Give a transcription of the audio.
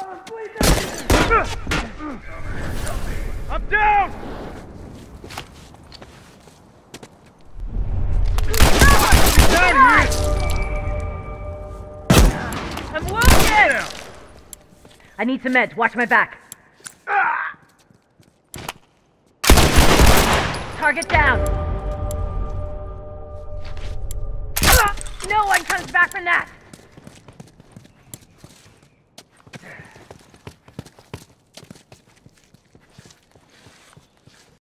I'm down! Get down here! I'm wounded! I need some meds. Watch my back. Target down. No one comes back from that!